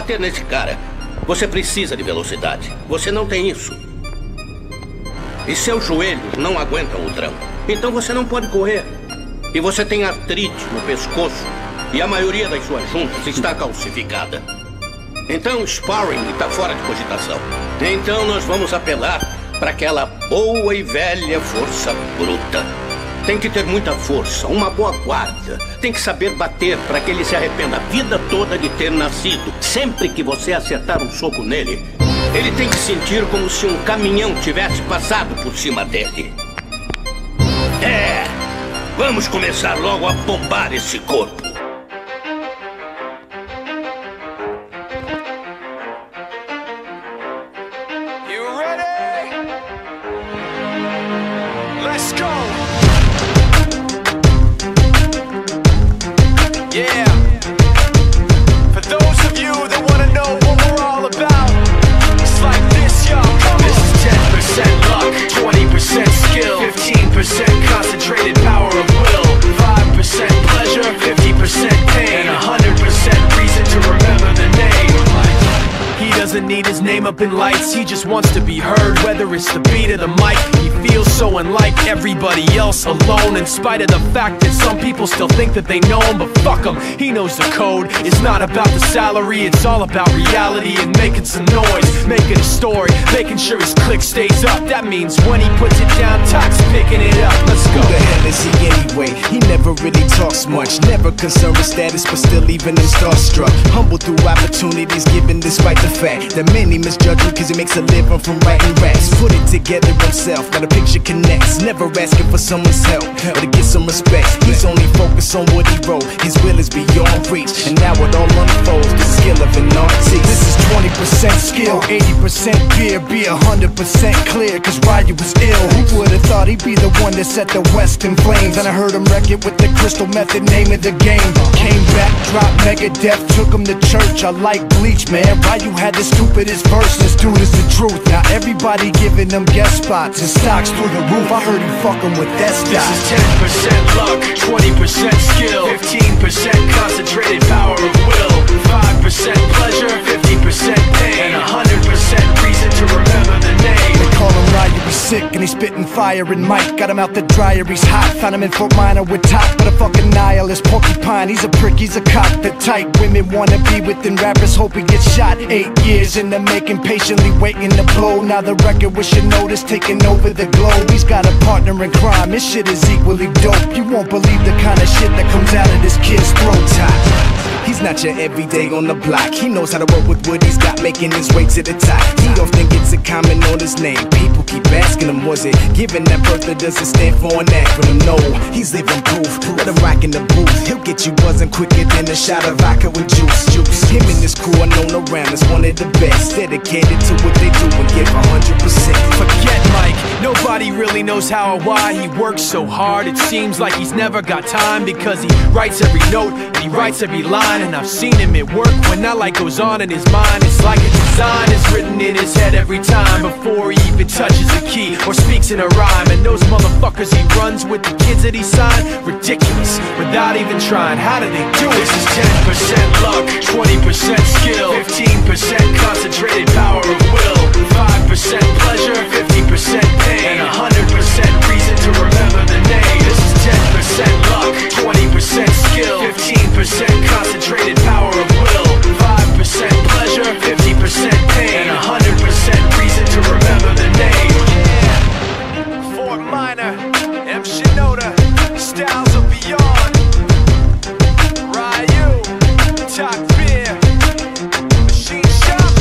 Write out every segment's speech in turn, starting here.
bater nesse cara, você precisa de velocidade. Você não tem isso. E seus joelhos não aguentam o tranco. Então você não pode correr. E você tem artrite no pescoço. E a maioria das suas juntas está calcificada. Então sparring está fora de cogitação. Então nós vamos apelar para aquela boa e velha força bruta. Tem que ter muita força, uma boa guarda. Tem que saber bater para que ele se arrependa a vida toda de ter nascido. Sempre que você acertar um soco nele, ele tem que sentir como se um caminhão tivesse passado por cima dele. Vamos começar logo a bombar esse corpo. You ready? Let's go. Yeah. For those of you that want to know what we're all about, it's like this, y'all. This is 10% luck, 20% skill, 15% concentrated power of will, 5% pleasure, 50% pain, and 100% reason to remember the name. He doesn't need his name up in lights, he just wants to be heard, whether it's the beat or the mic. He feels so unlike everybody else, alone, in spite of the fact that some people still think that they know him. But fuck him, he knows the code. It's not about the salary, it's all about reality and making some noise, making a story, making sure his click stays up. That means when he puts it down, Tox picking it up. Let's go. Who the hell is he anyway? He never really talks much, never concerned with status, but still even him starstruck. Humble through opportunities given despite the fact that many misjudge him cause he makes a living from writing raps. Put it together himself, now the picture connects. Never asking for someone's help or to get some respect. He's only focused on what he wrote, his will is beyond reach, and now it all unfolds, the skill of an artist. This is 20% skill, 80% fear, be 100% clear, cause Ryu was ill. Who would've thought he'd be the one that set the West in flames? And I heard him wreck it with the crystal method, name of the game. Came back, dropped Megadeth, took him to church. I like Bleach, man. Ryu had the stupidest verse, this dude is the truth. Now everybody giving them guest spots and stocks through the roof. I heard he fucking with that stock. This is 10% luck, 20% skill, 15% concentrated power of will, 5% pleasure, 50% pain, and 100% reason to remember the name. They call him Ryu, he's sick and he's spitting fire. And Mike got him out the dryer, he's hot. Found him in Fort Minor with top, but a fucking nihilist porcupine. He's a prick, he's a cock. The type women wanna be within, rappers hope he gets shot. 8 years in the making, patiently waiting to blow. Now the record with your notice taking over the globe. He's got a partner in crime, his shit is equally dope. You won't believe the kind of shit that comes out of this kid's throat. He's not your everyday on the block. He knows how to work with what he's got, making his way to the top. He don't think it's a comment on his name. People keep asking him, was it given that birth that doesn't stand for an acronym? No, he's living proof. Let him rock in the booth. He'll get you buzzing quicker than a shot of vodka with juice. Him and his crew are known around as one of the best, dedicated to what they do and give 100%. Forget Mike, nobody really knows how or why he works so hard. It seems like he's never got time, because he writes every note and he writes every line. And I've seen him at work when that light goes on in his mind. It's like a design is written in his head every time, before he even touches a key or speaks in a rhyme. And those motherfuckers he runs with, the kids that he signed, ridiculous, without even trying. How do they do it? This is 10% luck, 20% skill, 15% concentrated power of will, 5% pleasure, 50% pain, and 100% reason to remember the name. This is 10% luck, 20% skill, 15% concentrated power of will, 5% pleasure, 50% pain, and 100% reason to remember the name. Yeah. Fort Minor, M. Shinoda, Styles of Beyond, Ryu, Talk Beer, Machine Shop.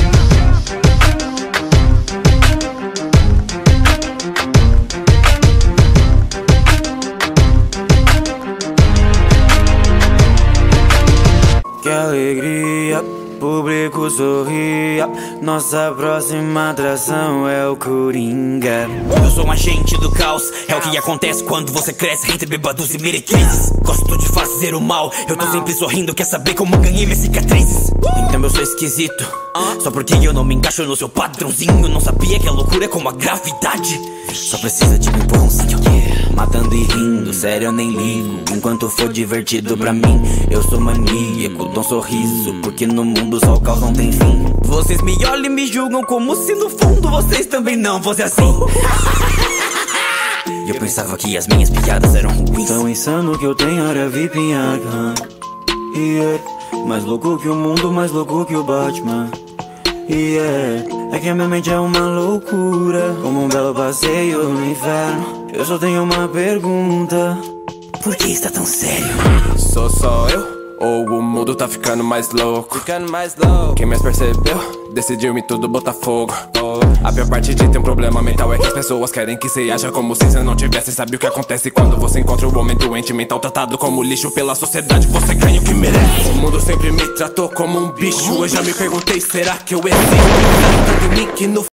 Que alegria, público sorria. Nossa próxima atração é o Coringa. Eu sou um agente do caos, é o que acontece quando você cresce entre bêbados e meretrizes. Gosto de fazer o mal, eu tô sempre sorrindo. Quer saber como ganhei minhas cicatrizes? Então eu sou esquisito, só porque eu não me encaixo no seu padrãozinho. Não sabia que a loucura é como a gravidade, só precisa de um empurrãozinho. Matando e rindo, sério eu nem ligo. Enquanto for divertido pra mim, eu sou maníaco. Dou um sorriso, porque no mundo só o caos não tem fim. Vocês me olham e me julgam como se no fundo vocês também não fossem assim. Eu pensava que as minhas piadas eram ruins. Tão insano que eu tenho área VIP em Arkham. Yeah. Mais louco que o mundo, mais louco que o Batman. Yeah. É que a minha mente é uma loucura, como um belo passeio no inferno. Eu só tenho uma pergunta: por que está tão sério? Sou só eu? Ou o mundo tá ficando mais louco? Quem mais percebeu? Decidiu em tudo botar fogo. A pior parte de ter um problema mental é que as pessoas querem que cê haja como se você não tivesse. Sabe o que acontece quando você encontra um homem doente mental, tratado como lixo pela sociedade? Você ganha o que merece. O mundo sempre me tratou como um bicho. Eu já me perguntei, será que eu existo? Tanto em mim que no